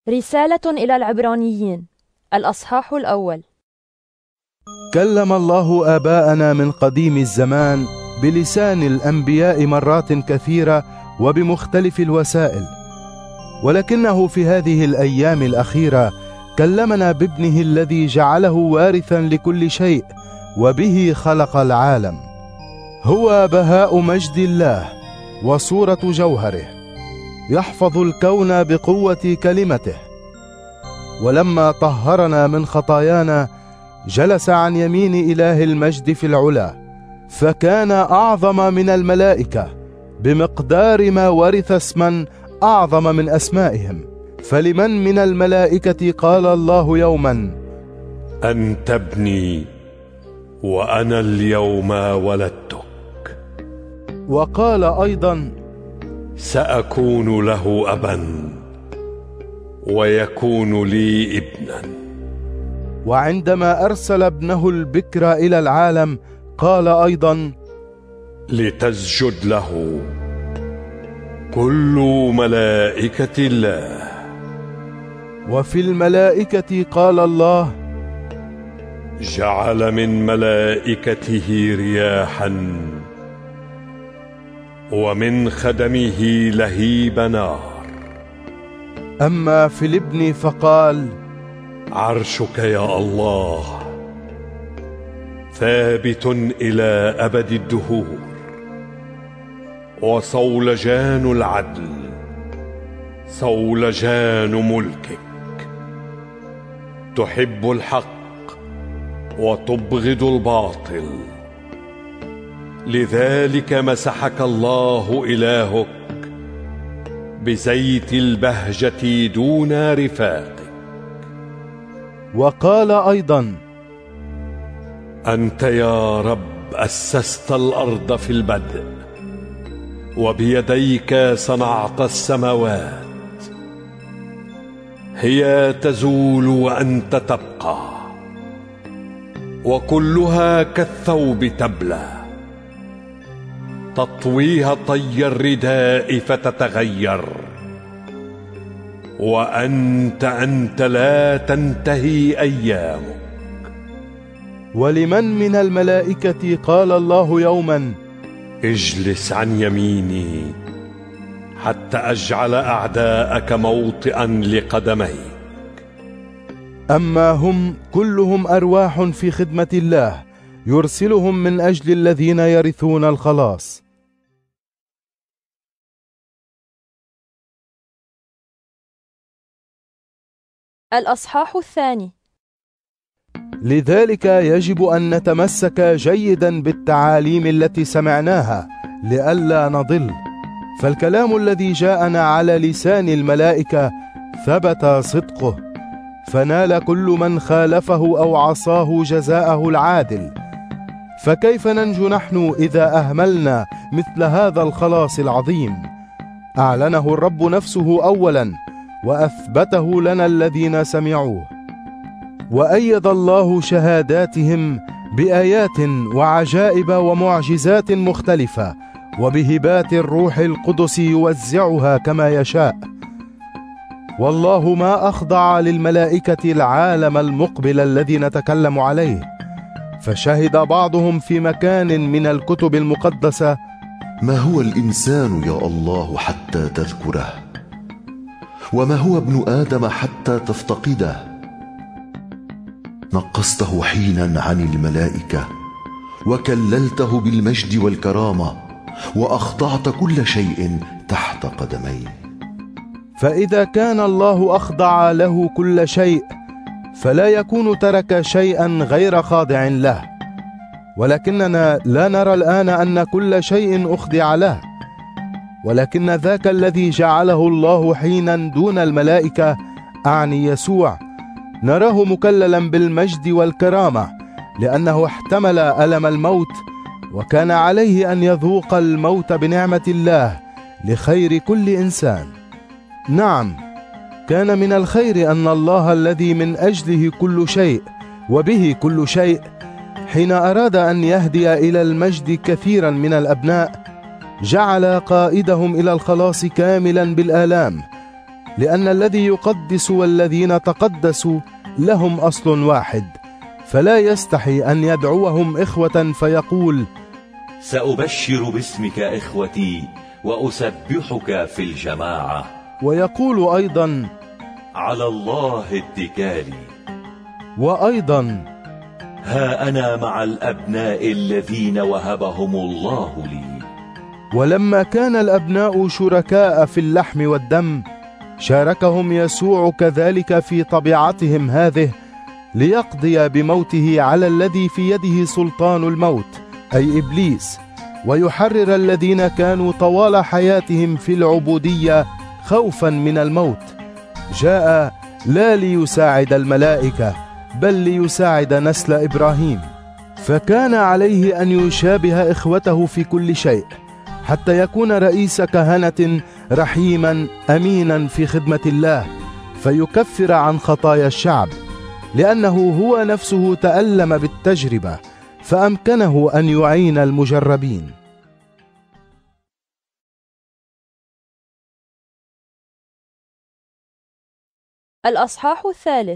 رسالة إلى العبرانيين الأصحاح الأول. كلم الله آباءنا من قديم الزمان بلسان الأنبياء مرات كثيرة وبمختلف الوسائل، ولكنه في هذه الأيام الأخيرة كلمنا بابنه الذي جعله وارثا لكل شيء وبه خلق العالم. هو بهاء مجد الله وصورة جوهره، يحفظ الكون بقوة كلمته. ولما طهرنا من خطايانا جلس عن يمين إله المجد في العلا، فكان أعظم من الملائكة بمقدار ما ورث اسما أعظم من أسمائهم. فلمن من الملائكة قال الله يوما: أنت ابني وأنا اليوم ولدتك. وقال أيضا: سأكون له أبا ويكون لي ابنا. وعندما أرسل ابنه البكر إلى العالم قال أيضا: لتسجد له كل ملائكة الله. وفي الملائكة قال الله: جعل من ملائكته رياحا ومن خدمه لهيب نار. أما في الابن فقال: عرشك يا الله ثابت إلى أبد الدهور، وصولجان العدل صولجان ملكك. تحب الحق وتبغض الباطل، لذلك مسحك الله إلهك بزيت البهجة دون رفاقك. وقال أيضا: أنت يا رب أسست الأرض في البدء، وبيديك صنعت السماوات. هي تزول وأنت تبقى، وكلها كالثوب تبلى. تطويها طي الرداء فتتغير، وأنت لا تنتهي أيامك. ولمن من الملائكة قال الله يوما: اجلس عن يميني حتى أجعل أعداءك موطئا لقدميك. أما هم كلهم أرواح في خدمة الله يرسلهم من أجل الذين يرثون الخلاص. الأصحاح الثاني. لذلك يجب أن نتمسك جيدا بالتعاليم التي سمعناها لئلا نضل، فالكلام الذي جاءنا على لسان الملائكة ثبت صدقه، فنال كل من خالفه أو عصاه جزاءه العادل. فكيف ننجو نحن إذا أهملنا مثل هذا الخلاص العظيم؟ أعلنه الرب نفسه أولا وأثبته لنا الذين سمعوه، وأيد الله شهاداتهم بآيات وعجائب ومعجزات مختلفة، وبهبات الروح القدس يوزعها كما يشاء. والله ما أخضع للملائكة العالم المقبل الذي نتكلم عليه، فشهد بعضهم في مكان من الكتب المقدسة: ما هو الإنسان يا الله حتى تذكره، وما هو ابن آدم حتى تفتقده؟ نقصته حينا عن الملائكة، وكللته بالمجد والكرامة، وأخضعت كل شيء تحت قدميه. فإذا كان الله أخضع له كل شيء، فلا يكون ترك شيئا غير خاضع له. ولكننا لا نرى الآن أن كل شيء أخضع له، ولكن ذاك الذي جعله الله حينا دون الملائكة، أعني يسوع، نراه مكللا بالمجد والكرامة، لأنه احتمل ألم الموت، وكان عليه أن يذوق الموت بنعمة الله لخير كل إنسان. نعم، كان من الخير أن الله الذي من أجله كل شيء وبه كل شيء، حين أراد أن يهدي إلى المجد كثيرا من الأبناء، جعل قائدهم إلى الخلاص كاملا بالآلام، لأن الذي يقدس والذين تقدسوا لهم أصل واحد، فلا يستحي أن يدعوهم إخوة فيقول: سأبشر باسمك إخوتي وأسبحك في الجماعة. ويقول أيضا: على الله اتكالي. وأيضا: ها أنا مع الأبناء الذين وهبهم الله لي. ولما كان الأبناء شركاء في اللحم والدم، شاركهم يسوع كذلك في طبيعتهم هذه، ليقضي بموته على الذي في يده سلطان الموت، أي إبليس، ويحرر الذين كانوا طوال حياتهم في العبودية خوفا من الموت. جاء لا ليساعد الملائكة، بل ليساعد نسل إبراهيم. فكان عليه أن يشابه إخوته في كل شيء، حتى يكون رئيس كهنة رحيما أمينا في خدمة الله، فيكفر عن خطايا الشعب، لأنه هو نفسه تألم بالتجربة، فأمكنه أن يعين المجربين. الأصحاح الثالث.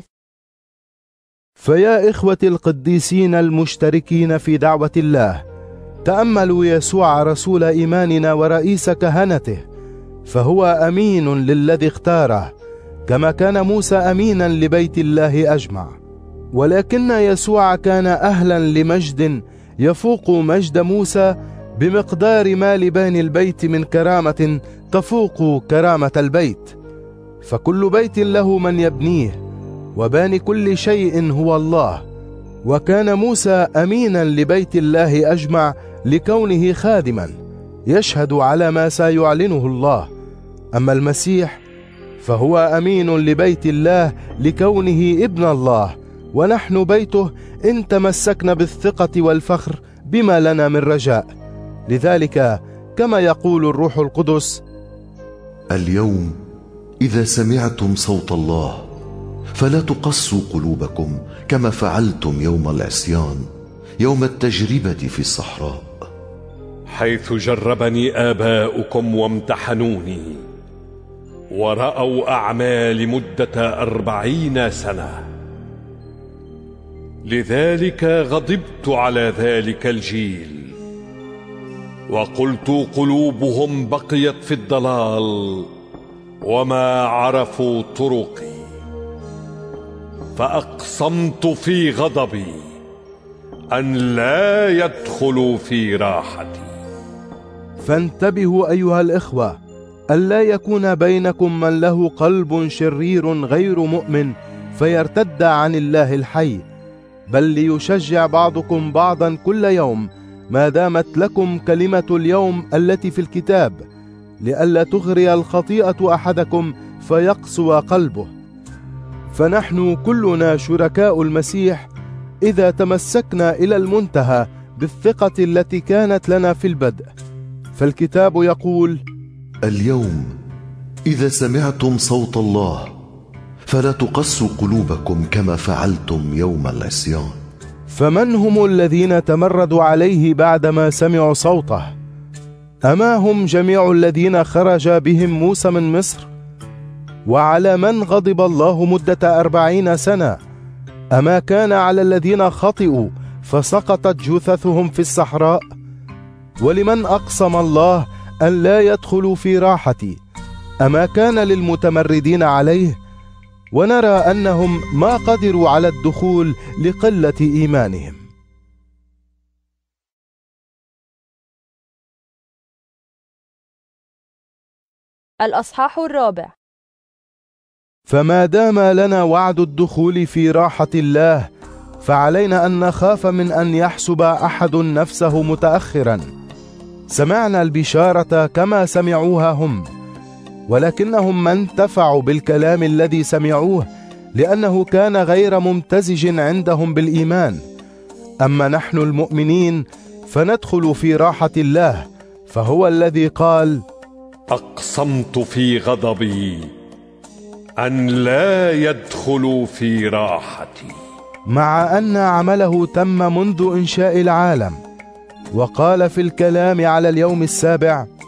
فيا إخوتي القديسين المشتركين في دعوة الله، تأملوا يسوع رسول إيماننا ورئيس كهنته، فهو أمين للذي اختاره، كما كان موسى أمينا لبيت الله أجمع. ولكن يسوع كان أهلا لمجد يفوق مجد موسى بمقدار ما لباني البيت من كرامة تفوق كرامة البيت. فكل بيت له من يبنيه، وباني كل شيء هو الله. وكان موسى أمينا لبيت الله أجمع لكونه خادما يشهد على ما سيعلنه الله. أما المسيح فهو أمين لبيت الله لكونه ابن الله، ونحن بيته إن تمسكنا بالثقة والفخر بما لنا من رجاء. لذلك كما يقول الروح القدس: اليوم إذا سمعتم صوت الله فلا تقسوا قلوبكم كما فعلتم يوم العصيان، يوم التجربة في الصحراء، حيث جربني آباؤكم وامتحنوني ورأوا أعمالي مدة 40 سنة. لذلك غضبت على ذلك الجيل وقلت: قلوبهم بقيت في الضلال وما عرفوا طرقي. فأقسمت في غضبي أن لا يدخلوا في راحتي. فانتبهوا أيها الإخوة، ألا يكون بينكم من له قلب شرير غير مؤمن فيرتد عن الله الحي، بل ليشجع بعضكم بعضا كل يوم ما دامت لكم كلمة اليوم التي في الكتاب، لئلا تغري الخطيئة أحدكم فيقسو قلبه. فنحن كلنا شركاء المسيح إذا تمسكنا إلى المنتهى بالثقة التي كانت لنا في البدء. فالكتاب يقول: اليوم إذا سمعتم صوت الله فلا تقسوا قلوبكم كما فعلتم يوم العصيان. فمن هم الذين تمردوا عليه بعدما سمعوا صوته؟ أما هم جميع الذين خرج بهم موسى من مصر؟ وعلى من غضب الله مدة 40 سنة؟ أما كان على الذين خطئوا فسقطت جثثهم في الصحراء؟ ولمن أقسم الله أن لا يدخلوا في راحتي؟ أما كان للمتمردين عليه؟ ونرى أنهم ما قدروا على الدخول لقلة إيمانهم. الأصحاح الرابع. فما دام لنا وعد الدخول في راحة الله، فعلينا أن نخاف من أن يحسب أحد نفسه متأخرا. سمعنا البشارة كما سمعوها هم، ولكنهم ما انتفعوا بالكلام الذي سمعوه، لأنه كان غير ممتزج عندهم بالإيمان. أما نحن المؤمنين فندخل في راحة الله، فهو الذي قال: أقسمت في غضبي أن لا يدخلوا في راحتي. مع أن عمله تم منذ إنشاء العالم. وقال في الكلام على اليوم السابع: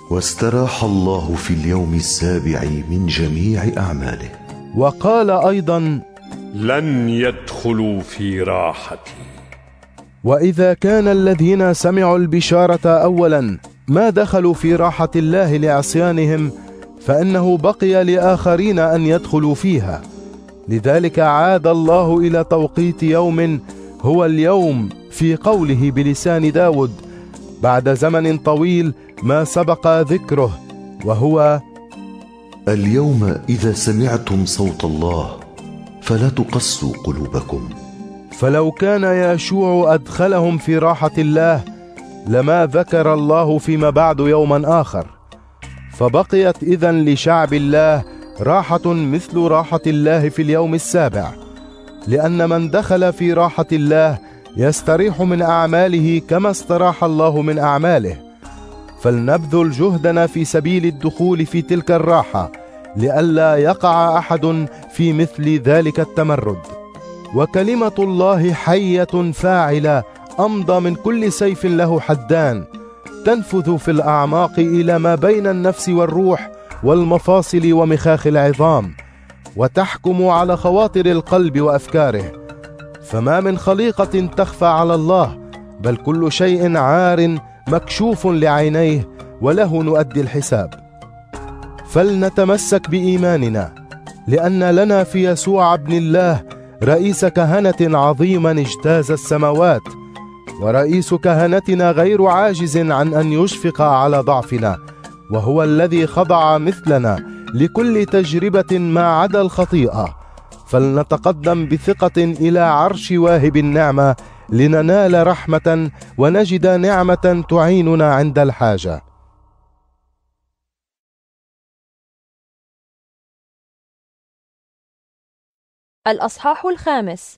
واستراح الله في اليوم السابع من جميع أعماله. وقال أيضا: لن يدخلوا في راحتي. وإذا كان الذين سمعوا البشارة أولا ما دخلوا في راحة الله لعصيانهم، فإنه بقي لآخرين أن يدخلوا فيها. لذلك عاد الله إلى توقيت يوم هو اليوم في قوله بلسان داود بعد زمن طويل ما سبق ذكره، وهو: اليوم إذا سمعتم صوت الله فلا تقسوا قلوبكم. فلو كان يشوع أدخلهم في راحة الله لما ذكر الله فيما بعد يوما آخر، فبقيت إذن لشعب الله راحة مثل راحة الله في اليوم السابع، لأن من دخل في راحة الله يستريح من أعماله كما استراح الله من أعماله. فلنبذل جهدنا في سبيل الدخول في تلك الراحة، لئلا يقع أحد في مثل ذلك التمرد. وكلمة الله حية فاعلة أمضى من كل سيف له حدان، تنفذ في الأعماق إلى ما بين النفس والروح والمفاصل ومخاخ العظام، وتحكم على خواطر القلب وأفكاره. فما من خليقة تخفى على الله، بل كل شيء عار مكشوف لعينيه، وله نؤدي الحساب. فلنتمسك بإيماننا، لأن لنا في يسوع ابن الله رئيس كهنة عظيما اجتاز السماوات، ورئيس كهنتنا غير عاجز عن أن يشفق على ضعفنا، وهو الذي خضع مثلنا لكل تجربة ما عدا الخطيئة. فلنتقدم بثقة إلى عرش واهب النعمة لننال رحمة ونجد نعمة تعيننا عند الحاجة. الأصحاح 5.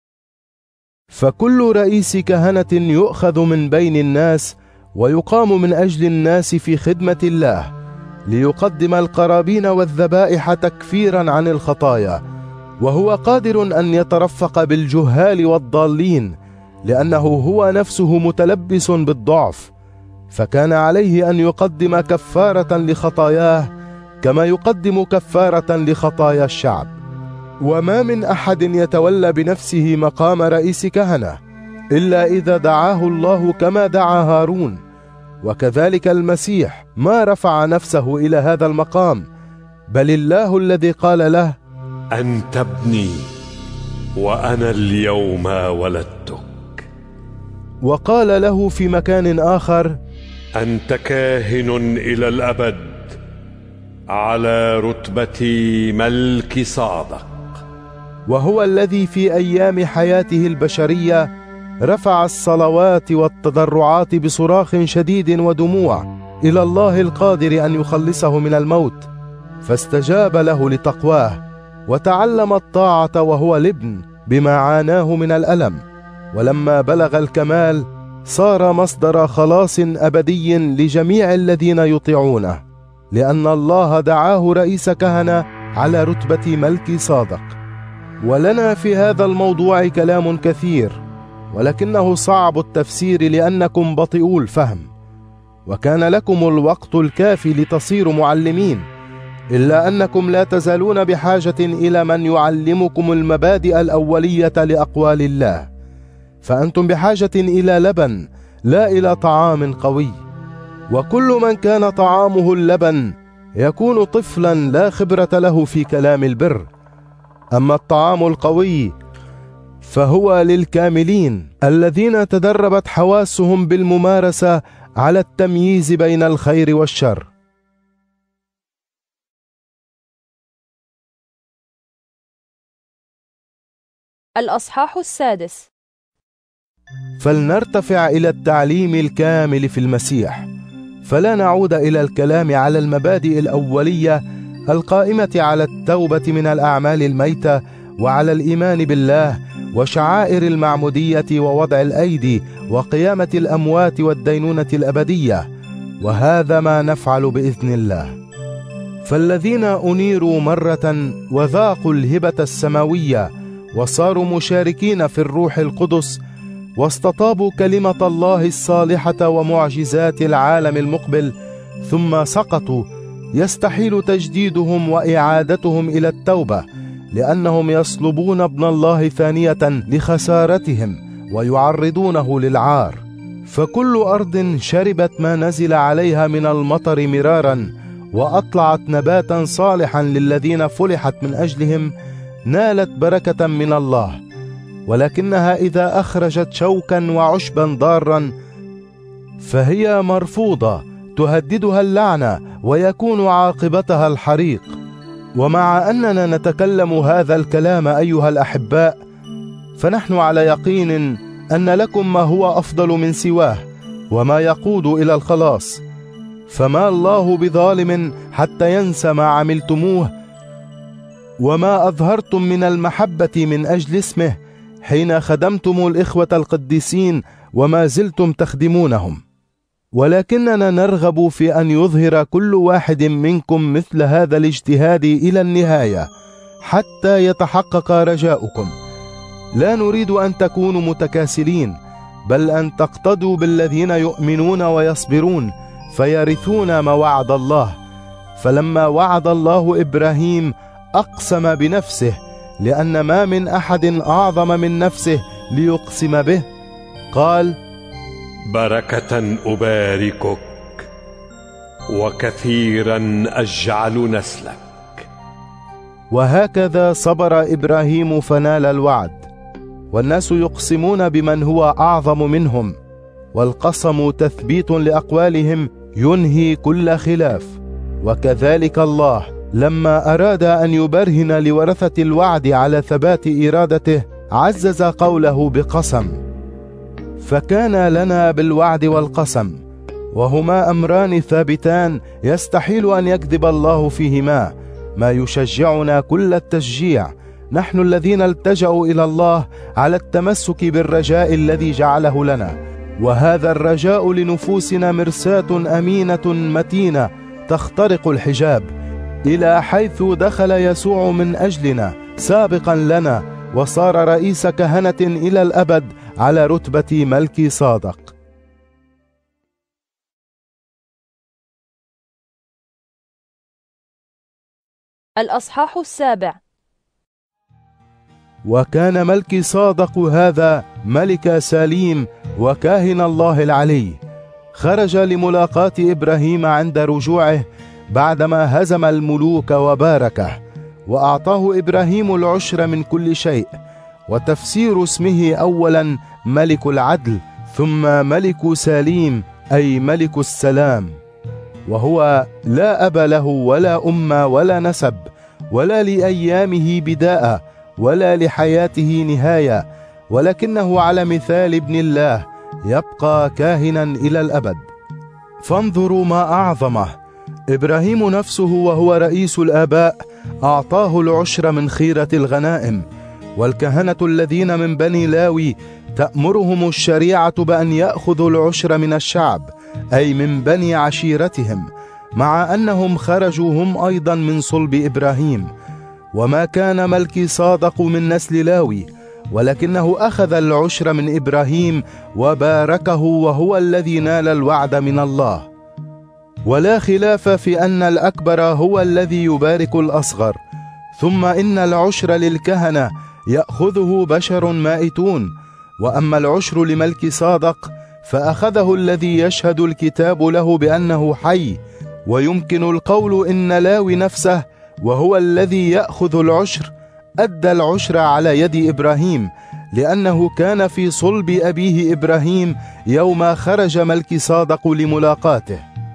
فكل رئيس كهنة يؤخذ من بين الناس ويقام من أجل الناس في خدمة الله، ليقدم القرابين والذبائح تكفيرا عن الخطايا، وهو قادر أن يترفق بالجهال والضالين، لأنه هو نفسه متلبس بالضعف. فكان عليه أن يقدم كفارة لخطاياه كما يقدم كفارة لخطايا الشعب. وما من أحد يتولى بنفسه مقام رئيس كهنة إلا إذا دعاه الله كما دعا هارون، وكذلك المسيح ما رفع نفسه إلى هذا المقام، بل الله الذي قال له: أنت ابني وأنا اليوم ولدتك. وقال له في مكان آخر: أنت كاهن إلى الأبد على رتبة ملك صادق. وهو الذي في أيام حياته البشرية رفع الصلوات والتضرعات بصراخ شديد ودموع إلى الله القادر أن يخلصه من الموت، فاستجاب له لتقواه، وتعلم الطاعة وهو الابن بما عاناه من الألم. ولما بلغ الكمال صار مصدر خلاص أبدي لجميع الذين يطيعونه، لأن الله دعاه رئيس كهنة على رتبة ملك صادق. ولنا في هذا الموضوع كلام كثير، ولكنه صعب التفسير لأنكم بطيئو الفهم، وكان لكم الوقت الكافي لتصيروا معلمين، إلا أنكم لا تزالون بحاجة إلى من يعلمكم المبادئ الأولية لأقوال الله. فأنتم بحاجة إلى لبن لا إلى طعام قوي. وكل من كان طعامه اللبن يكون طفلا لا خبرة له في كلام البر. أما الطعام القوي فهو للكاملين الذين تدربت حواسهم بالممارسة على التمييز بين الخير والشر. الأصحاح 6. فلنرتفع إلى التعليم الكامل في المسيح، فلا نعود إلى الكلام على المبادئ الأولية القائمة على التوبة من الأعمال الميتة، وعلى الإيمان بالله، وشعائر المعمودية، ووضع الأيدي، وقيامة الأموات، والدينونة الأبدية، وهذا ما نفعل بإذن الله. فالذين أنيروا مرة وذاقوا الهبة السماوية وصاروا مشاركين في الروح القدس، واستطابوا كلمة الله الصالحة ومعجزات العالم المقبل، ثم سقطوا يستحيل تجديدهم وإعادتهم إلى التوبة، لأنهم يصلبون ابن الله ثانية لخسارتهم ويعرضونه للعار. فكل أرض شربت ما نزل عليها من المطر مرارا وأطلعت نباتا صالحا للذين فلحت من أجلهم نالت بركة من الله. ولكنها إذا أخرجت شوكا وعشبا ضارا فهي مرفوضة، تهددها اللعنة ويكون عاقبتها الحريق. ومع أننا نتكلم هذا الكلام أيها الأحباء، فنحن على يقين أن لكم ما هو أفضل من سواه وما يقود إلى الخلاص. فما الله بظالم حتى ينسى ما عملتموه وما أظهرتم من المحبة من أجل اسمه حين خدمتم الإخوة القديسين وما زلتم تخدمونهم. ولكننا نرغب في أن يظهر كل واحد منكم مثل هذا الاجتهاد إلى النهاية حتى يتحقق رجاؤكم. لا نريد أن تكونوا متكاسلين، بل أن تقتدوا بالذين يؤمنون ويصبرون فيرثون ما وعد الله. فلما وعد الله إبراهيم أقسم بنفسه، لأن ما من أحد أعظم من نفسه ليقسم به. قال: بركة أباركك وكثيرا أجعل نسلك. وهكذا صبر إبراهيم فنال الوعد. والناس يقسمون بمن هو أعظم منهم، والقسم تثبيت لأقوالهم ينهي كل خلاف. وكذلك الله لما أراد أن يبرهن لورثة الوعد على ثبات إرادته عزز قوله بقسم. فكان لنا بالوعد والقسم، وهما أمران ثابتان يستحيل أن يكذب الله فيهما، ما يشجعنا كل التشجيع نحن الذين التجأوا إلى الله على التمسك بالرجاء الذي جعله لنا. وهذا الرجاء لنفوسنا مرساة أمينة متينة تخترق الحجاب، إلى حيث دخل يسوع من أجلنا سابقا لنا وصار رئيس كهنة إلى الأبد على رتبة ملكي صادق. الأصحاح 7. وكان ملكي صادق هذا ملك سليم وكاهن الله العلي، خرج لملاقاة إبراهيم عند رجوعه بعدما هزم الملوك وباركه، وأعطاه إبراهيم العشر من كل شيء. وتفسير اسمه أولا ملك العدل، ثم ملك سليم أي ملك السلام. وهو لا أب له ولا أم ولا نسب، ولا لأيامه بداءة ولا لحياته نهاية، ولكنه على مثال ابن الله يبقى كاهنا إلى الأبد. فانظروا ما أعظمه، إبراهيم نفسه وهو رئيس الآباء أعطاه العشر من خيرة الغنائم. والكهنة الذين من بني لاوي تأمرهم الشريعة بأن يأخذوا العشر من الشعب، أي من بني عشيرتهم، مع أنهم خرجوا هم أيضا من صلب إبراهيم. وما كان ملكي صادق من نسل لاوي، ولكنه أخذ العشر من إبراهيم وباركه، وهو الذي نال الوعد من الله. ولا خلاف في أن الأكبر هو الذي يبارك الأصغر. ثم إن العشر للكهنة يأخذه بشر مائتون، وأما العشر لملك صادق فأخذه الذي يشهد الكتاب له بأنه حي. ويمكن القول إن لاوي نفسه وهو الذي يأخذ العشر أدى العشر على يد إبراهيم، لأنه كان في صلب أبيه إبراهيم يوم خرج ملك صادق لملاقاته.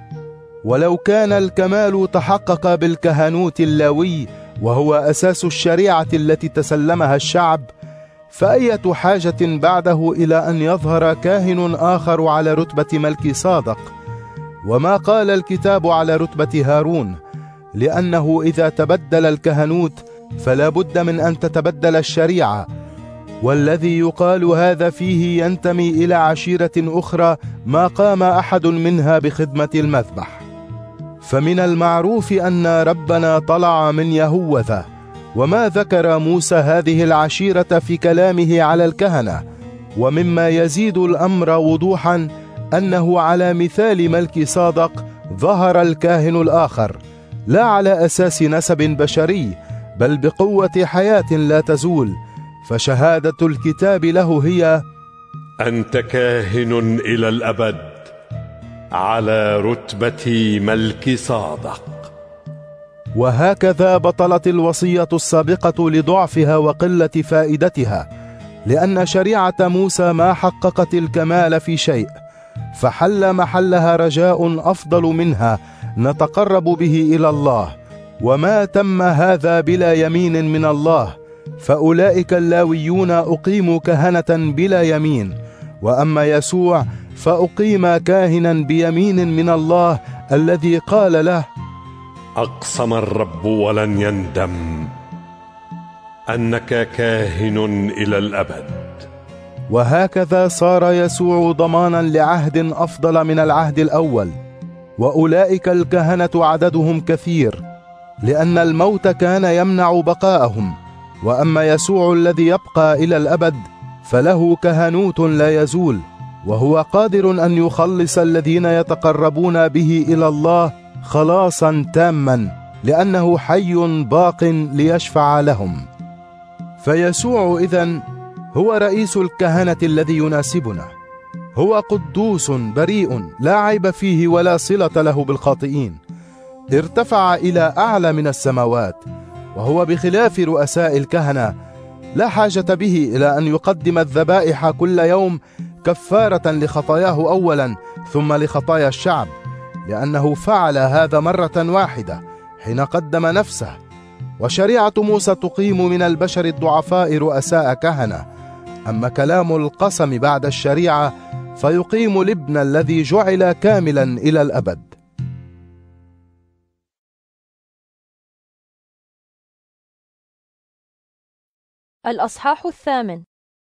ولو كان الكمال تحقق بالكهنوت اللاوي، وهو أساس الشريعة التي تسلمها الشعب، فأية حاجة بعده إلى أن يظهر كاهن آخر على رتبة ملك صادق؟ وما قال الكتاب على رتبة هارون، لأنه إذا تبدل الكهنوت فلا بد من أن تتبدل الشريعة. والذي يقال هذا فيه ينتمي إلى عشيرة أخرى ما قام أحد منها بخدمة المذبح. فمن المعروف أن ربنا طلع من يهوذا، وما ذكر موسى هذه العشيرة في كلامه على الكهنة. ومما يزيد الأمر وضوحا أنه على مثال ملك صادق ظهر الكاهن الآخر، لا على أساس نسب بشري، بل بقوة حياة لا تزول. فشهادة الكتاب له هي: أنت كاهن إلى الأبد على رتبة ملك صادق. وهكذا بطلت الوصية السابقة لضعفها وقلة فائدتها، لأن شريعة موسى ما حققت الكمال في شيء، فحل محلها رجاء أفضل منها نتقرب به إلى الله، وما تم هذا بلا يمين من الله. فأولئك اللاويون أقيموا كهنة بلا يمين، وأما يسوع فأقيم كاهنا بيمين من الله الذي قال له: أقسم الرب ولن يندم أنك كاهن إلى الأبد. وهكذا صار يسوع ضمانا لعهد أفضل من العهد الأول. وأولئك الكهنة عددهم كثير، لأن الموت كان يمنع بقاءهم. وأما يسوع الذي يبقى إلى الأبد فله كهنوت لا يزول، وهو قادر أن يخلص الذين يتقربون به إلى الله خلاصا تاما، لأنه حي باق ليشفع لهم. فيسوع إذن هو رئيس الكهنة الذي يناسبنا. هو قدوس بريء لا عيب فيه ولا صلة له بالخاطئين، ارتفع إلى أعلى من السماوات، وهو بخلاف رؤساء الكهنة لا حاجة به إلى أن يقدم الذبائح كل يوم كفارة لخطاياه أولا ثم لخطايا الشعب، لأنه فعل هذا مرة واحدة حين قدم نفسه. وشريعة موسى تقيم من البشر الضعفاء رؤساء كهنة، أما كلام القسم بعد الشريعة فيقيم الابن الذي جعل كاملا إلى الأبد. الأصحاح 8.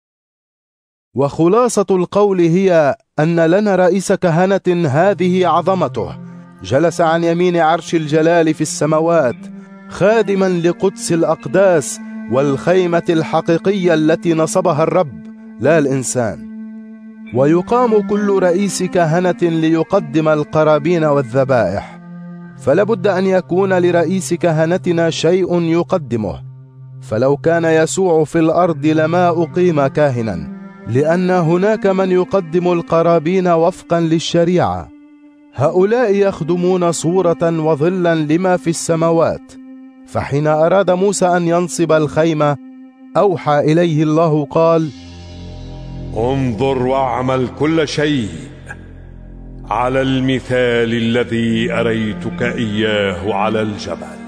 وخلاصة القول هي أن لنا رئيس كهنة هذه عظمته، جلس عن يمين عرش الجلال في السماوات، خادما لقدس الأقداس والخيمة الحقيقية التي نصبها الرب لا الإنسان. ويقام كل رئيس كهنة ليقدم القرابين والذبائح، فلابد أن يكون لرئيس كهنتنا شيء يقدمه. فلو كان يسوع في الأرض لما أقيم كاهنا، لأن هناك من يقدم القرابين وفقا للشريعة. هؤلاء يخدمون صورة وظلا لما في السماوات. فحين أراد موسى أن ينصب الخيمة أوحى إليه الله قال: انظر واعمل كل شيء على المثال الذي أريتك إياه على الجبل.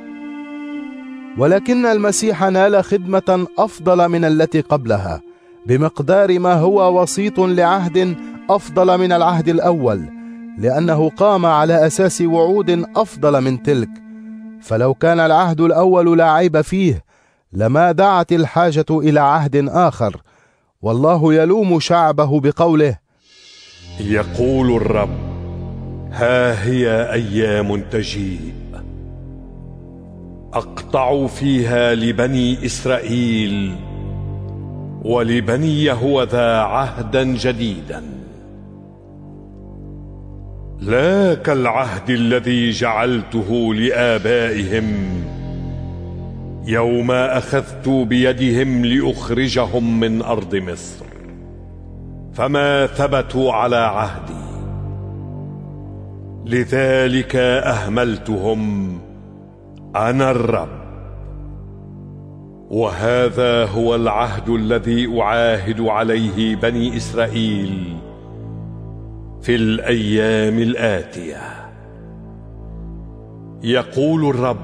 ولكن المسيح نال خدمة أفضل من التي قبلها، بمقدار ما هو وسيط لعهد أفضل من العهد الأول، لأنه قام على أساس وعود أفضل من تلك. فلو كان العهد الأول لا عيب فيه لما دعت الحاجة إلى عهد آخر. والله يلوم شعبه بقوله: يقول الرب: ها هي أيام تجيء أقطع فيها لبني إسرائيل ولبني يهوذا عهدا جديدا، لا كالعهد الذي جعلته لآبائهم يوم أخذت بيدهم لأخرجهم من أرض مصر، فما ثبتوا على عهدي، لذلك أهملتهم أنا الرب. وهذا هو العهد الذي أعاهد عليه بني إسرائيل في الأيام الآتية، يقول الرب: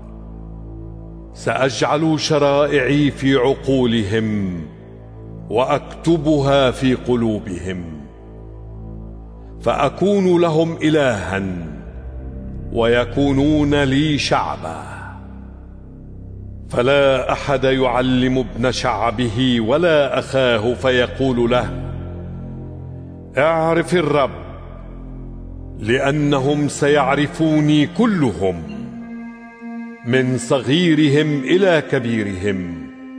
سأجعل شرائعي في عقولهم وأكتبها في قلوبهم، فأكون لهم إلها ويكونون لي شعبا. فلا أحد يعلم ابن شعبه ولا أخاه فيقول له: اعرف الرب، لأنهم سيعرفوني كلهم من صغيرهم إلى كبيرهم،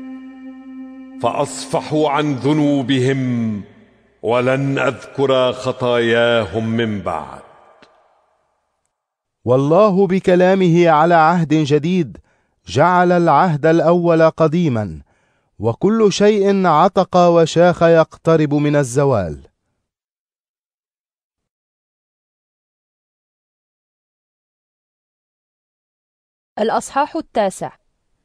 فأصفحوا عن ذنوبهم ولن أذكر خطاياهم من بعد. والله بكلامه على عهد جديد جعل العهد الأول قديما، وكل شيء عتق وشاخ يقترب من الزوال. الأصحاح 9.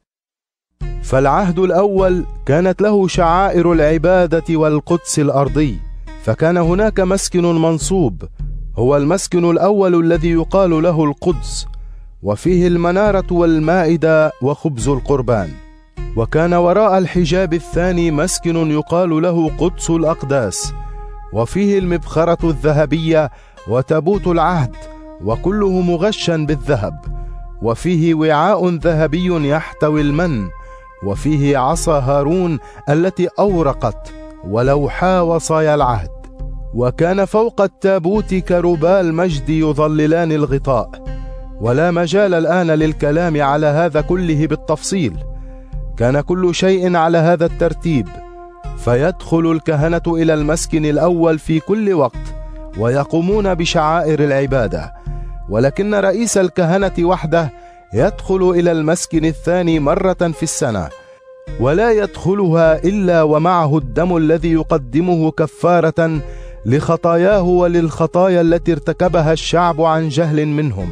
فالعهد الأول كانت له شعائر العبادة والقدس الأرضي، فكان هناك مسكن منصوب هو المسكن الأول الذي يقال له القدس، وفيه المنارة والمائدة وخبز القربان. وكان وراء الحجاب الثاني مسكن يقال له قدس الأقداس، وفيه المبخرة الذهبية وتابوت العهد وكله مغشا بالذهب، وفيه وعاء ذهبي يحتوي المن، وفيه عصا هارون التي أورقت ولوحا وصايا العهد. وكان فوق التابوت كروبا المجد يظللان الغطاء. ولا مجال الآن للكلام على هذا كله بالتفصيل، كان كل شيء على هذا الترتيب. فيدخل الكهنة إلى المسكن الأول في كل وقت ويقومون بشعائر العبادة، ولكن رئيس الكهنة وحده يدخل إلى المسكن الثاني مرة في السنة، ولا يدخلها إلا ومعه الدم الذي يقدمه كفارة لخطاياه وللخطايا التي ارتكبها الشعب عن جهل منهم.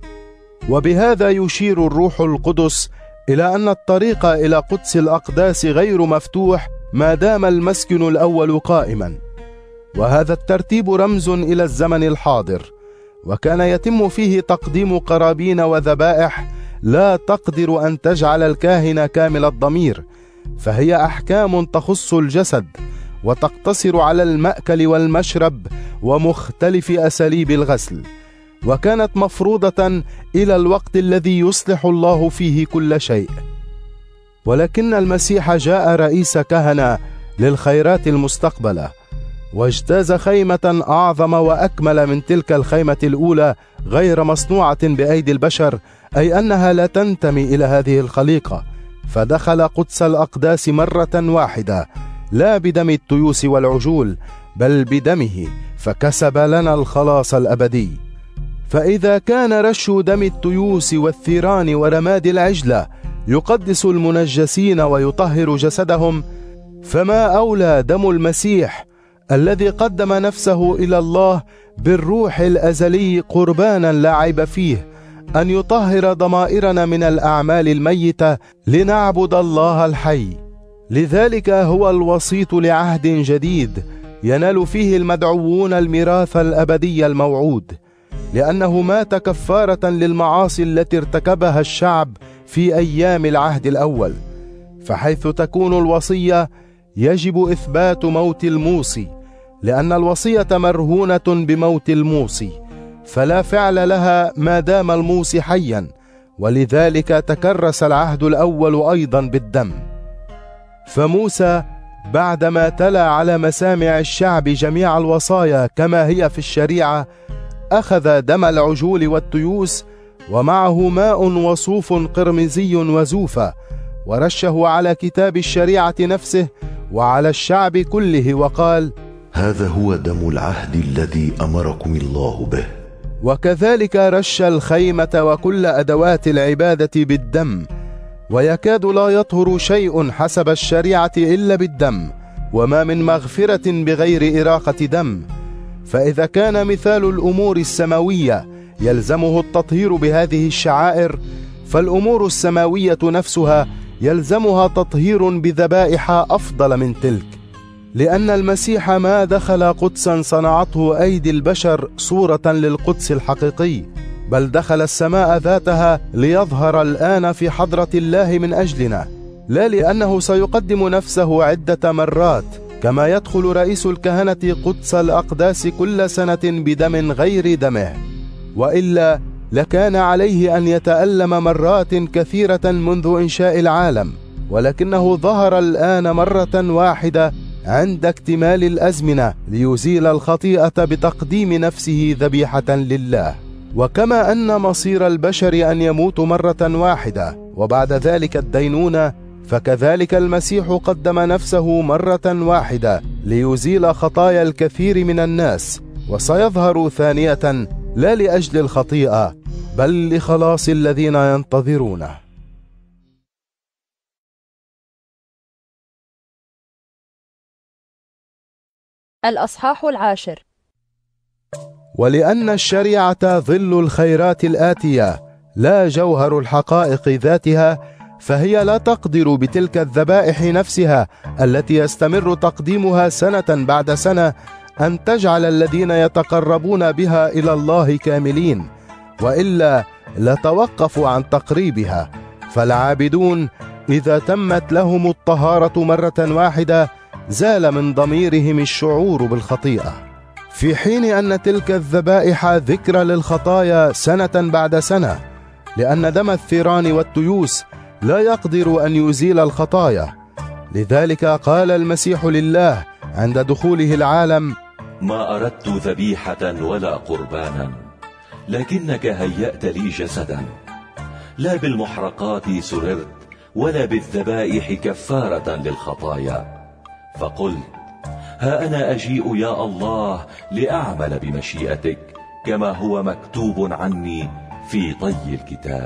وبهذا يشير الروح القدس إلى أن الطريق إلى قدس الأقداس غير مفتوح ما دام المسكن الأول قائما، وهذا الترتيب رمز إلى الزمن الحاضر، وكان يتم فيه تقديم قرابين وذبائح لا تقدر أن تجعل الكاهن كامل الضمير، فهي أحكام تخص الجسد وتقتصر على المأكل والمشرب ومختلف أساليب الغسل، وكانت مفروضة إلى الوقت الذي يصلح الله فيه كل شيء. ولكن المسيح جاء رئيس كهنة للخيرات المستقبلة، واجتاز خيمة أعظم وأكمل من تلك الخيمة الأولى غير مصنوعة بأيدي البشر، أي أنها لا تنتمي إلى هذه الخليقة، فدخل قدس الأقداس مرة واحدة، لا بدم التيوس والعجول بل بدمه، فكسب لنا الخلاص الأبدي. فإذا كان رش دم التيوس والثيران ورماد العجلة يقدس المنجسين ويطهر جسدهم، فما أولى دم المسيح الذي قدم نفسه إلى الله بالروح الأزلي قربانا لا عيب فيه، أن يطهر ضمائرنا من الأعمال الميتة لنعبد الله الحي. لذلك هو الوسيط لعهد جديد ينال فيه المدعوون الميراث الأبدي الموعود، لأنه مات كفارة للمعاصي التي ارتكبها الشعب في أيام العهد الأول. فحيث تكون الوصية يجب إثبات موت الموصي، لأن الوصية مرهونة بموت الموصي، فلا فعل لها ما دام الموصي حيا، ولذلك تكرس العهد الأول أيضا بالدم. فموسى بعدما تلا على مسامع الشعب جميع الوصايا كما هي في الشريعة، أخذ دم العجول والتيوس ومعه ماء وصوف قرمزي وزوفة، ورشه على كتاب الشريعة نفسه وعلى الشعب كله، وقال: هذا هو دم العهد الذي أمركم الله به. وكذلك رش الخيمة وكل أدوات العبادة بالدم، ويكاد لا يطهر شيء حسب الشريعة إلا بالدم، وما من مغفرة بغير إراقة دم. فإذا كان مثال الأمور السماوية يلزمه التطهير بهذه الشعائر، فالأمور السماوية نفسها يلزمها تطهير بذبائح أفضل من تلك، لأن المسيح ما دخل قدسا صنعته أيدي البشر صورة للقدس الحقيقي، بل دخل السماء ذاتها ليظهر الآن في حضرة الله من أجلنا، لا لأنه سيقدم نفسه عدة مرات كما يدخل رئيس الكهنة قدس الأقداس كل سنة بدم غير دمه، وإلا لكان عليه أن يتألم مرات كثيرة منذ إنشاء العالم، ولكنه ظهر الآن مرة واحدة عند اكتمال الأزمنة ليزيل الخطيئة بتقديم نفسه ذبيحة لله. وكما أن مصير البشر أن يموت مرة واحدة وبعد ذلك الدينونة، فكذلك المسيح قدم نفسه مرة واحدة ليزيل خطايا الكثير من الناس، وسيظهر ثانية لا لأجل الخطيئة بل لخلاص الذين ينتظرونه. الأصحاح 10. ولأن الشريعة ظل الخيرات الآتية لا جوهر الحقائق ذاتها، فهي لا تقدر بتلك الذبائح نفسها التي يستمر تقديمها سنة بعد سنة أن تجعل الذين يتقربون بها إلى الله كاملين، وإلا لتوقفوا عن تقريبها. فالعابدون إذا تمت لهم الطهارة مرة واحدة زال من ضميرهم الشعور بالخطيئة، في حين أن تلك الذبائح ذكرى للخطايا سنة بعد سنة، لأن دم الثيران والتيوس لا يقدر أن يزيل الخطايا. لذلك قال المسيح لله عند دخوله العالم: ما أردت ذبيحة ولا قربانا، لكنك هيأت لي جسدا. لا بالمحرقات سررت ولا بالذبائح كفارة للخطايا. فقلت: ها أنا أجيء يا الله لأعمل بمشيئتك كما هو مكتوب عني في طي الكتاب.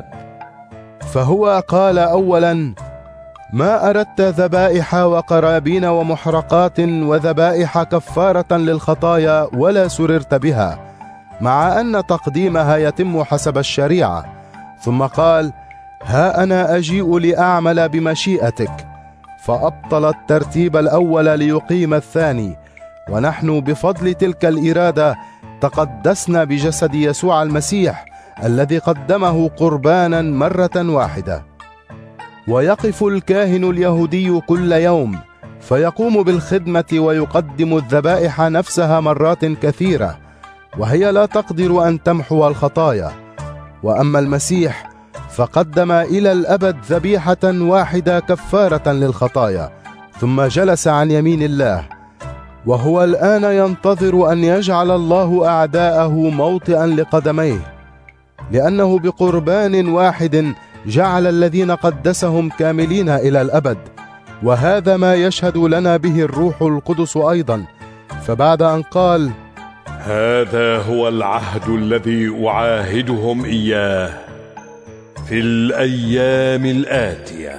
فهو قال أولا: ما أردت ذبائح وقرابين ومحرقات وذبائح كفارة للخطايا ولا سررت بها، مع أن تقديمها يتم حسب الشريعة. ثم قال: ها أنا أجيء لأعمل بمشيئتك، فأبطل الترتيب الأول ليقيم الثاني. ونحن بفضل تلك الإرادة تقدسنا بجسد يسوع المسيح الذي قدمه قربانا مرة واحدة. ويقف الكاهن اليهودي كل يوم فيقوم بالخدمة ويقدم الذبائح نفسها مرات كثيرة، وهي لا تقدر أن تمحو الخطايا. وأما المسيح فقدم إلى الأبد ذبيحة واحدة كفارة للخطايا، ثم جلس عن يمين الله، وهو الآن ينتظر أن يجعل الله أعداءه موطئا لقدميه، لأنه بقربان واحد جعل الذين قدسهم كاملين إلى الأبد. وهذا ما يشهد لنا به الروح القدس أيضا. فبعد أن قال: هذا هو العهد الذي أعاهدهم إياه في الأيام الآتية،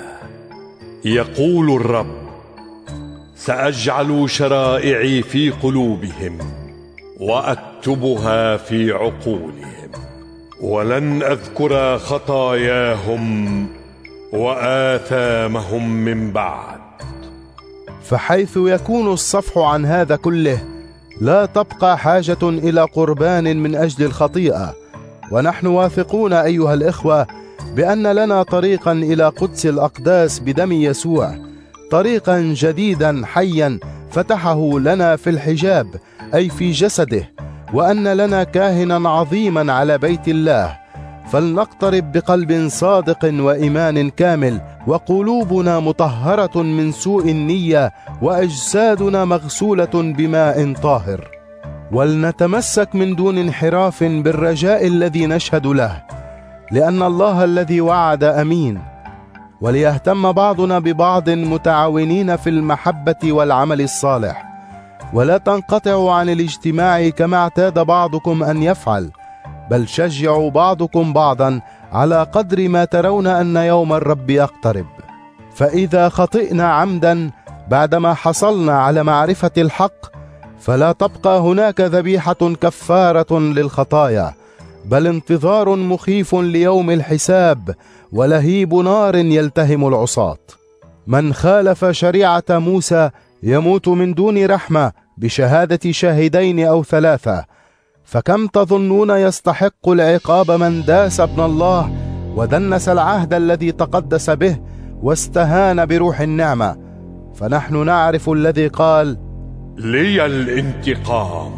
يقول الرب: سأجعل شرائعي في قلوبهم وأكتبها في عقولهم، ولن أذكر خطاياهم وآثامهم من بعد. فحيث يكون الصفح عن هذا كله لا تبقى حاجة إلى قربان من أجل الخطيئة. ونحن واثقون أيها الإخوة بأن لنا طريقا إلى قدس الأقداس بدم يسوع، طريقا جديدا حيا فتحه لنا في الحجاب، أي في جسده، وأن لنا كاهنا عظيما على بيت الله. فلنقترب بقلب صادق وإيمان كامل، وقلوبنا مطهرة من سوء النية، وأجسادنا مغسولة بماء طاهر. ولنتمسك من دون انحراف بالرجاء الذي نشهد له، لأن الله الذي وعد أمين. وليهتم بعضنا ببعض متعاونين في المحبة والعمل الصالح، ولا تنقطعوا عن الاجتماع كما اعتاد بعضكم أن يفعل، بل شجعوا بعضكم بعضا على قدر ما ترون أن يوم الرب يقترب. فإذا خطئنا عمدا بعدما حصلنا على معرفة الحق، فلا تبقى هناك ذبيحة كفارة للخطايا، بل انتظار مخيف ليوم الحساب ولهيب نار يلتهم العصاة. من خالف شريعة موسى يموت من دون رحمة بشهادة شاهدين أو ثلاثة. فكم تظنون يستحق العقاب من داس ابن الله ودنس العهد الذي تقدس به واستهان بروح النعمة؟ فنحن نعرف الذي قال: لي الانتقام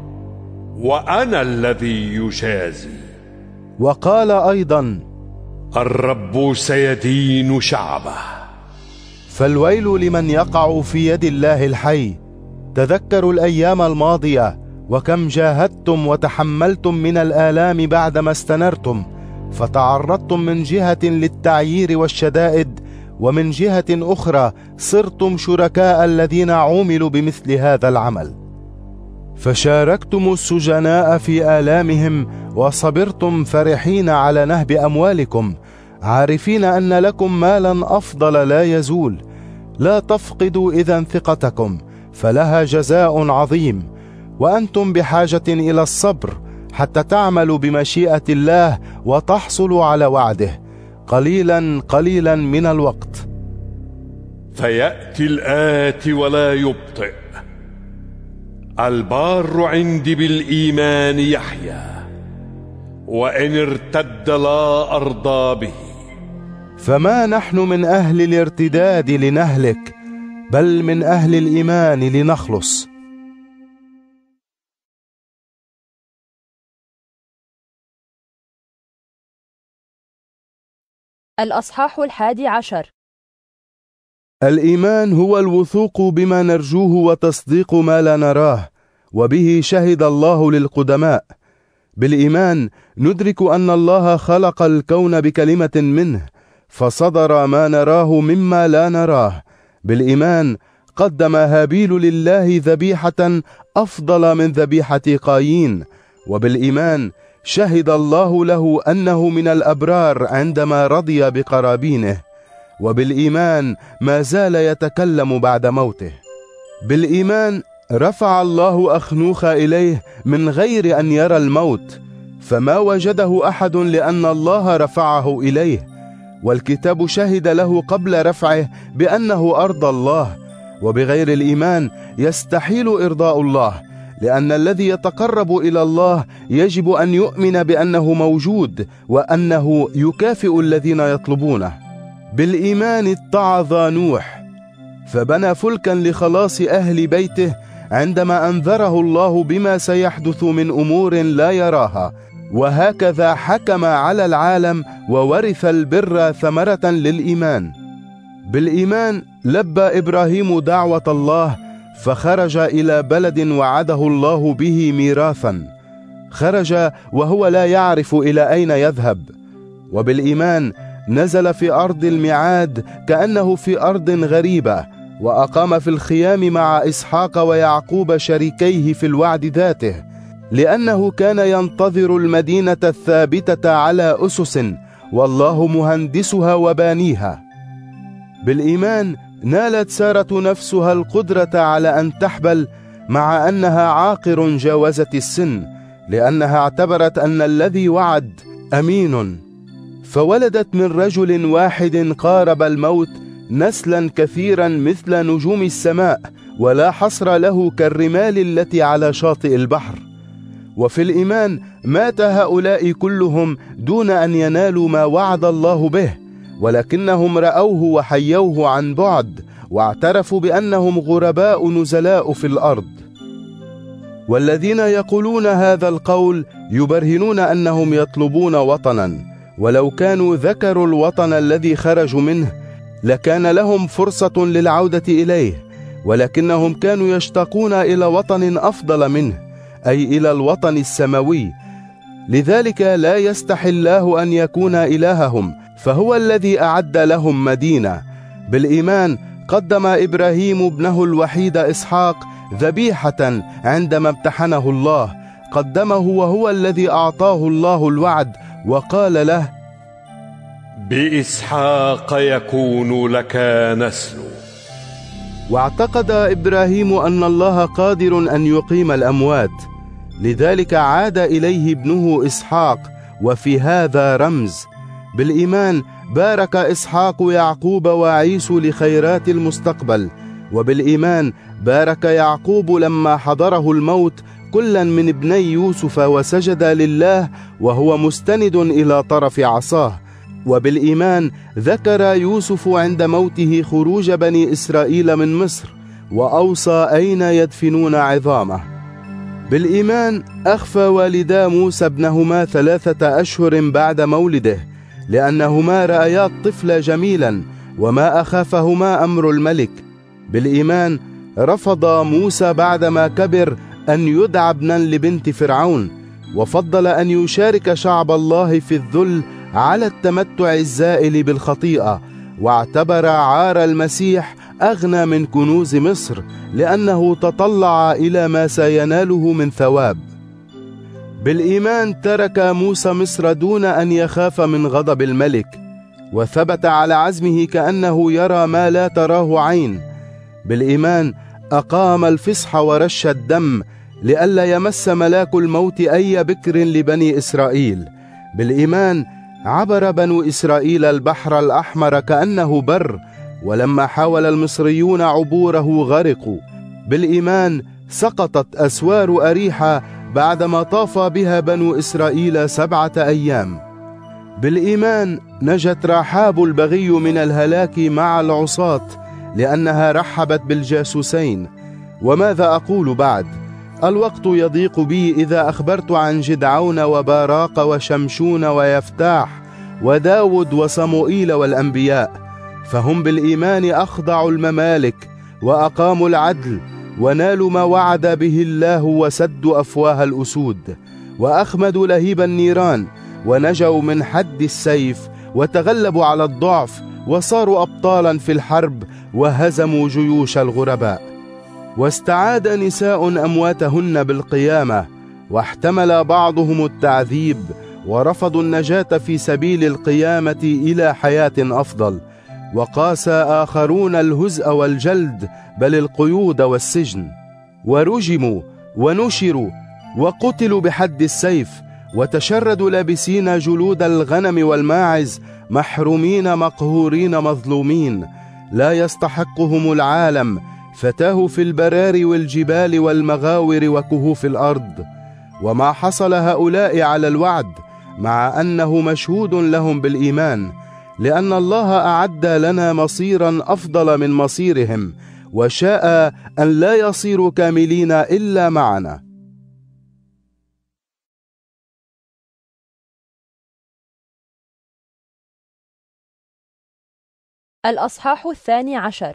وأنا الذي يجازي. وقال أيضا: الرب سيدين شعبه. فالويل لمن يقع في يد الله الحي. تذكروا الأيام الماضية، وكم جاهدتم وتحملتم من الآلام بعدما استنرتم، فتعرضتم من جهة للتعيير والشدائد، ومن جهة أخرى صرتم شركاء الذين عوملوا بمثل هذا العمل. فشاركتم السجناء في آلامهم وصبرتم فرحين على نهب أموالكم، عارفين أن لكم مالا أفضل لا يزول. لا تفقدوا إذن ثقتكم، فلها جزاء عظيم. وأنتم بحاجة إلى الصبر حتى تعملوا بمشيئة الله وتحصلوا على وعده. قليلا قليلا من الوقت. فيأتي الآتي ولا يبطئ. البار عندي بالإيمان يحيا، وإن ارتد لا أرضى به. فما نحن من أهل الارتداد لنهلك، بل من أهل الإيمان لنخلص. الأصحاح 11. الإيمان هو الوثوق بما نرجوه وتصديق ما لا نراه، وبه شهد الله للقدماء. بالإيمان ندرك أن الله خلق الكون بكلمة منه، فصدر ما نراه مما لا نراه. بالإيمان قدم هابيل لله ذبيحة أفضل من ذبيحة قايين، وبالإيمان شهد الله له أنه من الأبرار عندما رضي بقرابينه، وبالإيمان ما زال يتكلم بعد موته. بالإيمان رفع الله أخنوخ إليه من غير أن يرى الموت، فما وجده أحد لأن الله رفعه إليه، والكتاب شهد له قبل رفعه بأنه أرضى الله. وبغير الإيمان يستحيل إرضاء الله، لأن الذي يتقرب إلى الله يجب أن يؤمن بأنه موجود وأنه يكافئ الذين يطلبونه. بالإيمان اتعظ نوح، فبنى فلكا لخلاص أهل بيته عندما أنذره الله بما سيحدث من أمور لا يراها، وهكذا حكم على العالم وورث البر ثمرة للإيمان. بالإيمان لبى إبراهيم دعوة الله، فخرج إلى بلد وعده الله به ميراثا. خرج وهو لا يعرف إلى أين يذهب. وبالإيمان نزل في أرض الميعاد كأنه في أرض غريبة، وأقام في الخيام مع إسحاق ويعقوب شريكيه في الوعد ذاته، لأنه كان ينتظر المدينة الثابتة على أسس، والله مهندسها وبانيها. بالإيمان نالت سارة نفسها القدرة على أن تحبل مع أنها عاقر جاوزت السن، لأنها اعتبرت أن الذي وعد أمين، فولدت من رجل واحد قارب الموت نسلا كثيرا مثل نجوم السماء، ولا حصر له كالرمال التي على شاطئ البحر. وفي الإيمان مات هؤلاء كلهم دون أن ينالوا ما وعد الله به، ولكنهم رأوه وحيوه عن بعد، واعترفوا بأنهم غرباء نزلاء في الأرض. والذين يقولون هذا القول يبرهنون أنهم يطلبون وطنا، ولو كانوا ذكروا الوطن الذي خرجوا منه لكان لهم فرصة للعودة إليه، ولكنهم كانوا يشتاقون إلى وطن أفضل منه، أي إلى الوطن السماوي. لذلك لا يستحي الله أن يكون إلههم، فهو الذي أعد لهم مدينة. بالإيمان قدم إبراهيم ابنه الوحيد إسحاق ذبيحة عندما امتحنه الله، قدمه وهو الذي أعطاه الله الوعد، وقال له: بإسحاق يكون لك نسل. واعتقد إبراهيم أن الله قادر أن يقيم الأموات، لذلك عاد إليه ابنه إسحاق، وفي هذا رمز. بالإيمان بارك إسحاق يعقوب وعيسو لخيرات المستقبل، وبالإيمان بارك يعقوب لما حضره الموت كلا من ابني يوسف وسجد لله وهو مستند إلى طرف عصاه. وبالإيمان ذكر يوسف عند موته خروج بني إسرائيل من مصر، وأوصى أين يدفنون عظامه. بالإيمان أخفى والدا موسى ابنهما 3 أشهر بعد مولده، لأنهما رأيا الطفل جميلا، وما أخافهما أمر الملك. بالإيمان رفض موسى بعدما كبر أن يدعى ابنا لبنت فرعون، وفضل أن يشارك شعب الله في الذل على التمتع الزائل بالخطيئة، واعتبر عار المسيح أغنى من كنوز مصر، لأنه تطلع إلى ما سيناله من ثواب. بالإيمان ترك موسى مصر دون أن يخاف من غضب الملك، وثبت على عزمه كأنه يرى ما لا تراه عين. بالإيمان أقام الفصح ورش الدم لئلا يمس ملاك الموت أي بكر لبني إسرائيل. بالإيمان عبر بنو إسرائيل البحر الأحمر كأنه بر، ولما حاول المصريون عبوره غرقوا. بالإيمان سقطت أسوار أريحة بعدما طاف بها بنو إسرائيل 7 أيام. بالإيمان نجت رحاب البغي من الهلاك مع العصاة، لأنها رحبت بالجاسوسين. وماذا أقول بعد؟ الوقت يضيق بي إذا أخبرت عن جدعون وباراق وشمشون ويفتاح وداود وصموئيل والأنبياء، فهم بالإيمان أخضعوا الممالك وأقاموا العدل، ونالوا ما وعد به الله، وسدوا أفواه الأسود، وأخمدوا لهيب النيران، ونجوا من حد السيف، وتغلبوا على الضعف، وصاروا أبطالا في الحرب، وهزموا جيوش الغرباء. واستعاد نساء أمواتهن بالقيامة، واحتمل بعضهم التعذيب، ورفضوا النجاة في سبيل القيامة إلى حياة أفضل. وقاس آخرون الهزء والجلد، بل القيود والسجن، ورجموا ونشروا وقتلوا بحد السيف، وتشردوا لابسين جلود الغنم والماعز، محرومين مقهورين مظلومين، لا يستحقهم العالم، فتاهوا في البراري والجبال والمغاور وكهوف الأرض. وما حصل هؤلاء على الوعد، مع أنه مشهود لهم بالإيمان، لأن الله أعد لنا مصيرا أفضل من مصيرهم، وشاء أن لا يصيروا كاملين إلا معنا. الأصحاح 12.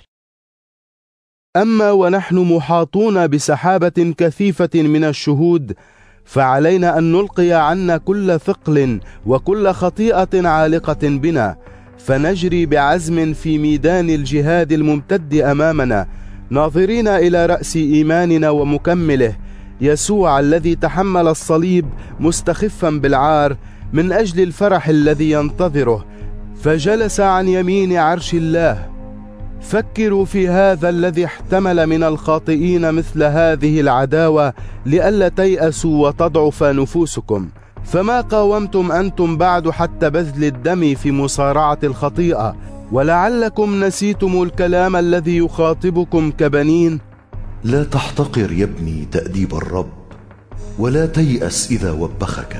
أما ونحن محاطون بسحابة كثيفة من الشهود، فعلينا أن نلقي عنا كل ثقل وكل خطيئة عالقة بنا، فنجري بعزم في ميدان الجهاد الممتد أمامنا، ناظرين إلى رأس إيماننا ومكمله، يسوع الذي تحمل الصليب مستخفا بالعار من أجل الفرح الذي ينتظره، فجلس عن يمين عرش الله. فكروا في هذا الذي احتمل من الخاطئين مثل هذه العداوة، لئلا تيأسوا وتضعف نفوسكم. فما قاومتم أنتم بعد حتى بذل الدم في مصارعة الخطيئة، ولعلكم نسيتم الكلام الذي يخاطبكم كبنين. لا تحتقر يا ابني تأديب الرب، ولا تيأس إذا وبخك،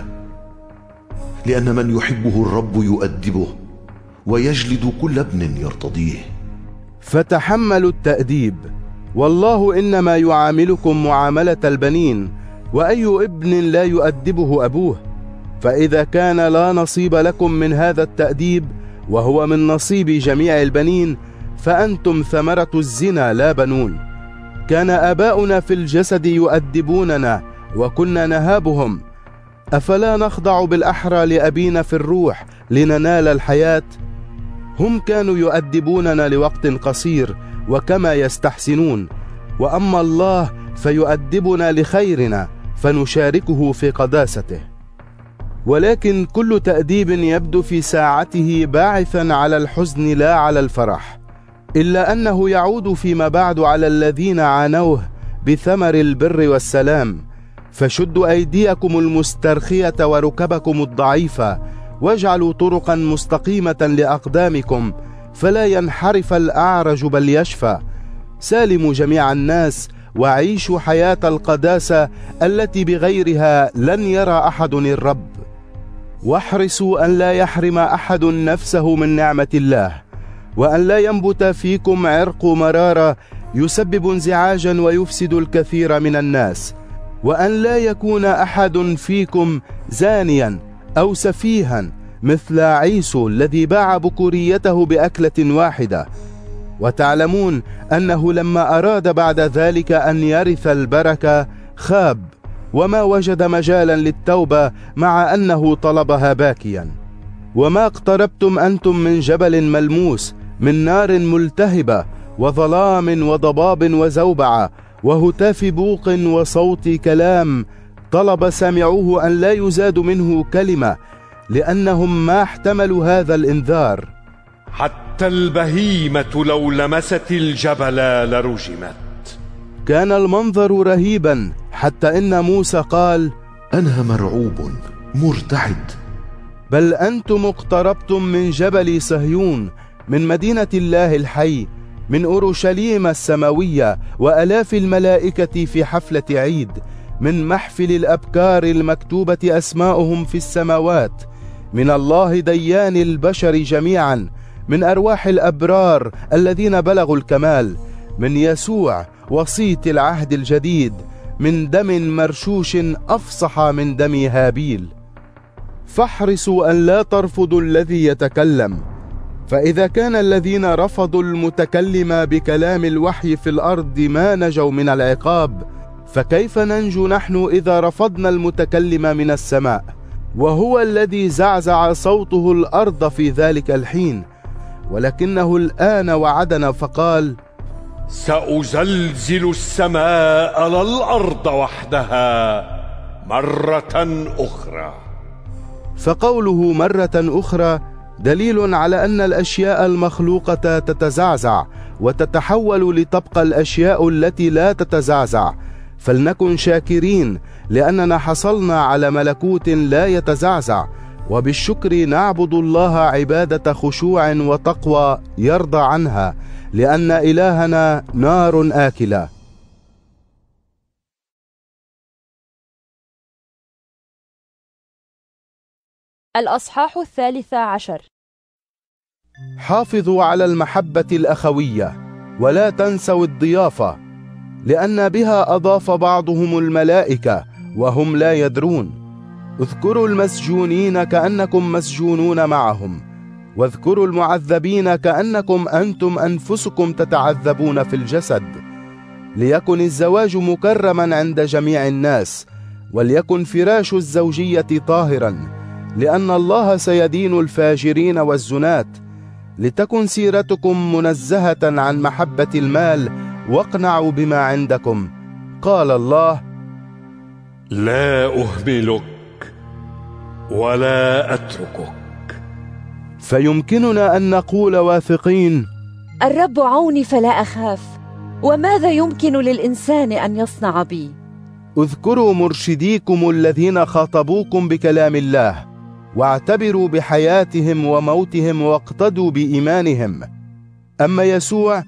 لأن من يحبه الرب يؤدبه، ويجلد كل ابن يرتضيه. فتحملوا التأديب، والله إنما يعاملكم معاملة البنين، وأي ابن لا يؤدبه أبوه. فإذا كان لا نصيب لكم من هذا التأديب، وهو من نصيب جميع البنين، فأنتم ثمرة الزنا لا بنون. كان آباؤنا في الجسد يؤدبوننا، وكنا نهابهم، أفلا نخضع بالأحرى لأبينا في الروح لننال الحياة؟ هم كانوا يؤدبوننا لوقت قصير وكما يستحسنون، وأما الله فيؤدبنا لخيرنا، فنشاركه في قداسته. ولكن كل تأديب يبدو في ساعته باعثا على الحزن لا على الفرح، إلا أنه يعود فيما بعد على الذين عانوه بثمر البر والسلام. فشدوا أيديكم المسترخية وركبكم الضعيفة، واجعلوا طرقا مستقيمة لأقدامكم، فلا ينحرف الأعرج بل يشفى. سالموا جميع الناس، وعيشوا حياة القداسة التي بغيرها لن يرى أحد الرب. واحرصوا أن لا يحرم أحد نفسه من نعمة الله، وأن لا ينبت فيكم عرق مرارة يسبب انزعاجا ويفسد الكثير من الناس، وأن لا يكون أحد فيكم زانيا أو سفيها مثل عيسو الذي باع بكوريته بأكلة واحدة. وتعلمون أنه لما أراد بعد ذلك أن يرث البركة خاب، وما وجد مجالا للتوبة مع أنه طلبها باكيا. وما اقتربتم أنتم من جبل ملموس، من نار ملتهبة، وظلام وضباب وزوبعة وهتاف بوق وصوت كلام، طلب سامعوه أن لا يزاد منه كلمة، لأنهم ما احتملوا هذا الإنذار. حتى البهيمة لو لمست الجبل لرجمت. كان المنظر رهيبا حتى إن موسى قال: أنا مرعوب مرتعد. بل أنتم اقتربتم من جبل صهيون، من مدينة الله الحي، من أورشليم السماوية وألاف الملائكة في حفلة عيد، من محفل الأبكار المكتوبة أسماؤهم في السماوات، من الله ديان البشر جميعا، من أرواح الأبرار الذين بلغوا الكمال، من يسوع وسيط العهد الجديد، من دم مرشوش أفصح من دم هابيل. فاحرصوا أن لا ترفضوا الذي يتكلم، فإذا كان الذين رفضوا المتكلم بكلام الوحي في الأرض ما نجوا من العقاب، فكيف ننجو نحن إذا رفضنا المتكلم من السماء؟ وهو الذي زعزع صوته الأرض في ذلك الحين، ولكنه الآن وعدنا فقال: سأزلزل السماء للأرض وحدها مرة أخرى. فقوله مرة أخرى دليل على أن الأشياء المخلوقة تتزعزع وتتحول لتبقى الأشياء التي لا تتزعزع. فلنكن شاكرين لأننا حصلنا على ملكوت لا يتزعزع، وبالشكر نعبد الله عبادة خشوع وتقوى يرضى عنها، لأن إلهنا نار آكلة. الأصحاح 13. حافظوا على المحبة الأخوية، ولا تنسوا الضيافة، لأن بها أضاف بعضهم الملائكة وهم لا يدرون. اذكروا المسجونين كأنكم مسجونون معهم، واذكروا المعذبين كأنكم أنتم أنفسكم تتعذبون في الجسد. ليكن الزواج مكرما عند جميع الناس، وليكن فراش الزوجية طاهرا، لأن الله سيدين الفاجرين والزنات. لتكن سيرتكم منزهة عن محبة المال، واقنعوا بما عندكم. قال الله: لا أهملك ولا أتركك. فيمكننا أن نقول واثقين: الرب عوني فلا أخاف، وماذا يمكن للإنسان أن يصنع بي؟ اذكروا مرشديكم الذين خاطبوكم بكلام الله، واعتبروا بحياتهم وموتهم واقتدوا بإيمانهم. أما يسوع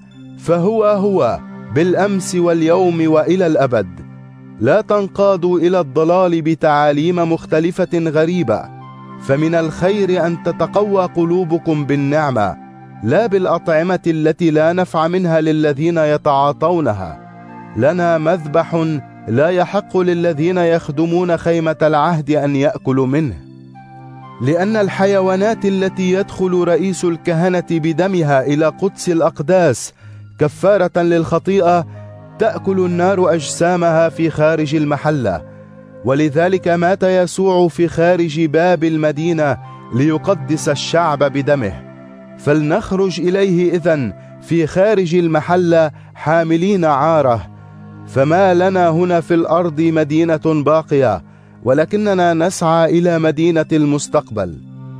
فهو بالأمس واليوم وإلى الأبد. لا تنقادوا إلى الضلال بتعاليم مختلفة غريبة، فمن الخير أن تتقوى قلوبكم بالنعمة، لا بالأطعمة التي لا نفع منها للذين يتعاطونها. لنا مذبح لا يحق للذين يخدمون خيمة العهد أن يأكلوا منه، لأن الحيوانات التي يدخل رئيس الكهنة بدمها إلى قدس الأقداس كفارة للخطيئة، تأكل النار أجسامها في خارج المحلة. ولذلك مات يسوع في خارج باب المدينة ليقدس الشعب بدمه. فلنخرج إليه إذن في خارج المحلة حاملين عاره. فما لنا هنا في الأرض مدينة باقية، ولكننا نسعى إلى مدينة المستقبل.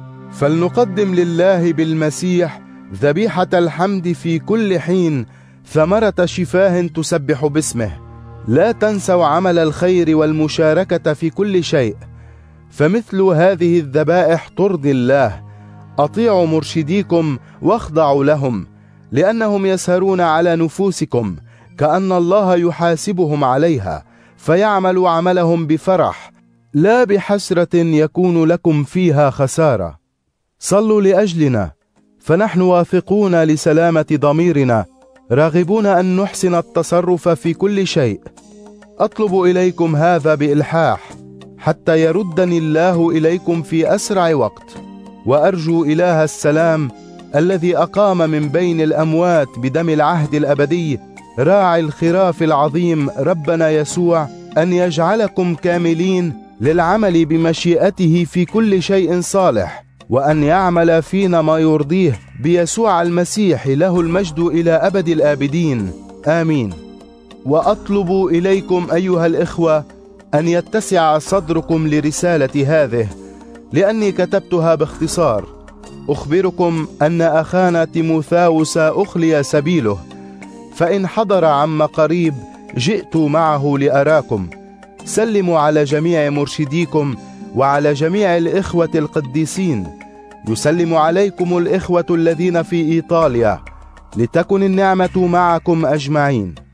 فلنقدم لله بالمسيح ذبيحة الحمد في كل حين، ثمرة شفاه تسبح باسمه. لا تنسوا عمل الخير والمشاركة في كل شيء، فمثل هذه الذبائح ترضي الله. أطيعوا مرشديكم واخضعوا لهم، لأنهم يسهرون على نفوسكم كأن الله يحاسبهم عليها، فيعملوا عملهم بفرح، لا بحسرة يكون لكم فيها خسارة. صلوا لأجلنا، فنحن واثقون لسلامة ضميرنا، راغبون أن نحسن التصرف في كل شيء. أطلب إليكم هذا بإلحاح، حتى يردني الله إليكم في أسرع وقت. وأرجو إله السلام الذي أقام من بين الأموات بدم العهد الأبدي راعي الخراف العظيم ربنا يسوع أن يجعلكم كاملين للعمل بمشيئته في كل شيء صالح، وأن يعمل فينا ما يرضيه بيسوع المسيح، له المجد إلى أبد الآبدين، آمين. وأطلب إليكم أيها الإخوة أن يتسع صدركم لرسالة هذه، لأني كتبتها باختصار. أخبركم أن أخانا تيموثاوس أخلي سبيله، فإن حضر عما قريب جئت معه لأراكم. سلموا على جميع مرشديكم وعلى جميع الإخوة القديسين. يسلم عليكم الإخوة الذين في إيطاليا. لتكن النعمة معكم أجمعين.